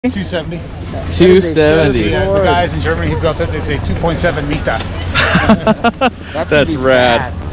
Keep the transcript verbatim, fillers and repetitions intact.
two seventy. two seventy. Yeah, the guys in Germany who built it, they say two point seven meter. That's rad.